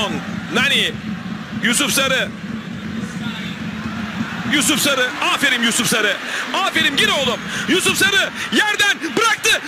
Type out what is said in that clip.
Davinson. Nani. Yusuf Sarı. Yusuf Sarı. Aferin Yusuf Sarı. Aferin, gir oğlum. Yusuf Sarı yerden bıraktı.